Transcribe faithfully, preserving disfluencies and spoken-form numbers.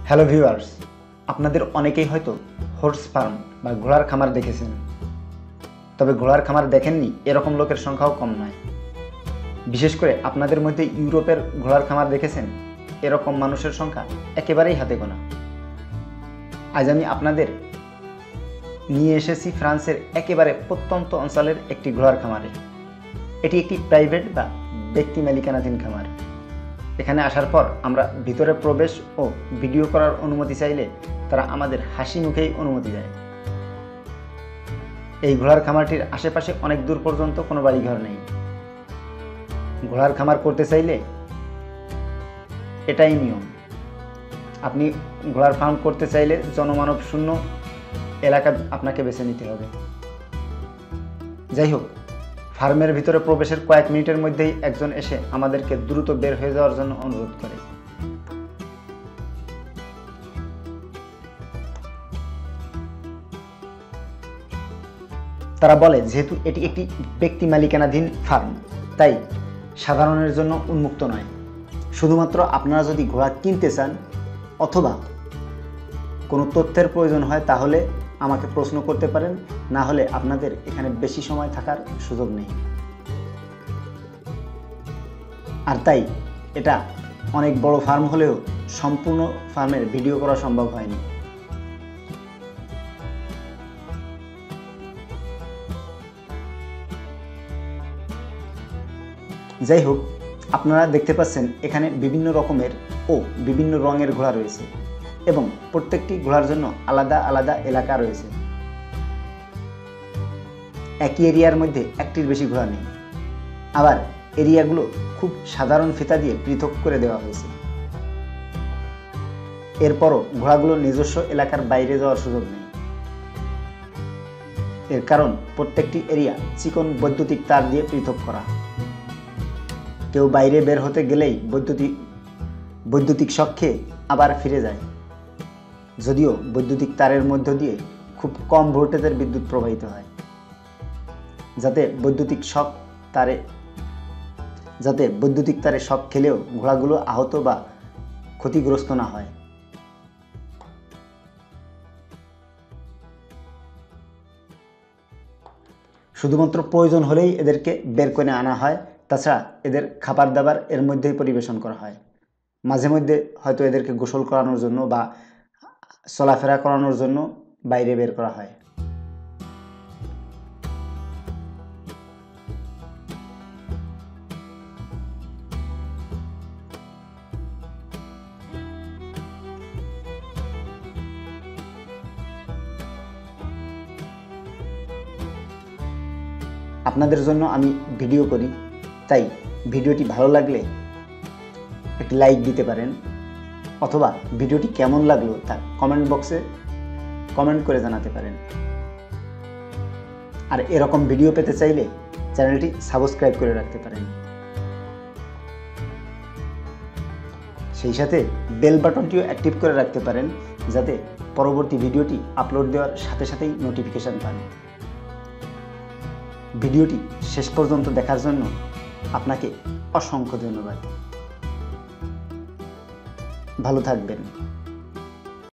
Hello viewers, আপনাদের অনেকেই হয়তো হর্স ফার্ম বা ঘোড়ার খামার দেখেছেন। তবে ঘোড়ার খামার দেখেননি এরকম লোকের সংখ্যাও কম নয়। বিশেষ করে আপনাদের মধ্যে ইউরোপের ঘোড়ার খামার দেখেছেন এরকম মানুষের সংখ্যা একেবারেই হাতে গোনা। আজ আমি আপনাদের নিয়ে এসেছি ফ্রান্সের একেবারে প্রত্যন্ত অঞ্চলের একটি ঘোড়ার খামারে। এটি একটি প্রাইভেট বা ব্যক্তি মালিকানাধীন খামার। এখানে আসার পর আমরা ভিতরে প্রবেশ ও ভিডিও করার অনুমতি চাইলে তারা আমাদের হাসি মুখেই অনুমতি দেয়। এই ঘোড়ার খামারটির আশেপাশে অনেক দূর পর্যন্ত কোনো বাড়িঘর নেই। ঘোড়ার খামার করতে চাইলে এটাই নিয়ম। আপনি ঘোড়ার ফার্ম করতে চাইলে জনমানব শূন্য এলাকা আপনাকে বেছে নিতে হবে। যাই হোক, ফার্মের ভিতরে প্রবেশের কয়েক মিনিটের মধ্যেই একজন এসে আমাদেরকে দ্রুত বের হয়ে যাওয়ার জন্য অনুরোধ করে। তারা বলে যেহেতু এটি একটি ব্যক্তি মালিকানাধীন ফার্ম, তাই সাধারণের জন্য উন্মুক্ত নয়। শুধুমাত্র আপনারা যদি ঘোড়া কিনতে চান অথবা কোনো তথ্যের প্রয়োজন হয় তাহলে আমাকে প্রশ্ন করতে পারেন, না হলে আপনাদের এখানে বেশি সময় থাকার সুযোগ নেই। আর তাই এটা অনেক বড় ফার্ম হলেও সম্পূর্ণ ফার্মের ভিডিও করা সম্ভব হয়নি। যাই হোক, আপনারা দেখতে পাচ্ছেন এখানে বিভিন্ন রকমের ও বিভিন্ন রঙের ঘোড়া রয়েছে এবং প্রত্যেকটি ঘোড়ার জন্য আলাদা আলাদা এলাকা রয়েছে। একই এরিয়ার মধ্যে একটির বেশি ঘোড়া নেই। আবার এরিয়াগুলো খুব সাধারণ ফিতা দিয়ে পৃথক করে দেওয়া হয়েছে। এরপরও ঘোড়াগুলোর নিজস্ব এলাকার বাইরে যাওয়ার সুযোগ নেই। এর কারণ প্রত্যেকটি এরিয়া চিকন বৈদ্যুতিক তার দিয়ে পৃথক করা। কেউ বাইরে বের হতে গেলেই বৈদ্যুতিক বৈদ্যুতিক শক খেয়ে আবার ফিরে যায়। যদিও বৈদ্যুতিক তারের মধ্য দিয়ে খুব কম ভোল্টেজের বিদ্যুৎ প্রবাহিত হয়, যাতে বৈদ্যুতিক শক তারে যাতে বৈদ্যুতিক তারে শক খেলেও ঘোড়াগুলো আহত বা ক্ষতিগ্রস্ত না হয়। শুধুমাত্র প্রয়োজন হলেই এদেরকে বের করে আনা হয়। তাছাড়া এদের খাবার দাবার এর মধ্যেই পরিবেশন করা হয়। মাঝে মধ্যে হয়তো এদেরকে গোসল করানোর জন্য বা চলাফেরা করানোর জন্য বাইরে বের করা হয়। আপনাদের জন্য আমি ভিডিও করি, তাই ভিডিওটি ভালো লাগলে একটি লাইক দিতে পারেন, অথবা ভিডিওটি কেমন লাগলো তা কমেন্ট বক্সে কমেন্ট করে জানাতে পারেন। আর এরকম ভিডিও পেতে চাইলে চ্যানেলটি সাবস্ক্রাইব করে রাখতে পারেন। সেই সাথে বেল বাটনটিও অ্যাক্টিভ করে রাখতে পারেন, যাতে পরবর্তী ভিডিওটি আপলোড দেওয়ার সাথে সাথেই নোটিফিকেশন পান। ভিডিওটি শেষ পর্যন্ত দেখার জন্য আপনাকে অসংখ্য ধন্যবাদ। ভালো থাকবেন।